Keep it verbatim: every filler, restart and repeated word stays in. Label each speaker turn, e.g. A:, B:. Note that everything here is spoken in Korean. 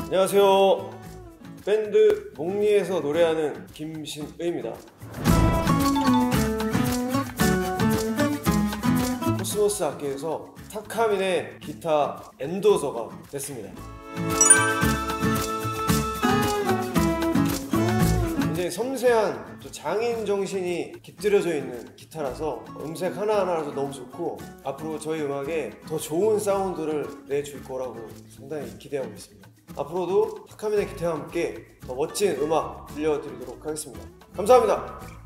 A: 안녕하세요. 밴드 몽리에서 노래하는 김신의입니다. 코스모스 악기에서 타카민의 기타 엔도저가 됐습니다. 굉장히 섬세한 또 장인 정신이 깃들여져 있는 기타라서 음색 하나하나라도 너무 좋고 앞으로 저희 음악에 더 좋은 사운드를 내줄 거라고 상당히 기대하고 있습니다. 앞으로도 타카민의 기타와 함께 더 멋진 음악 들려드리도록 하겠습니다. 감사합니다.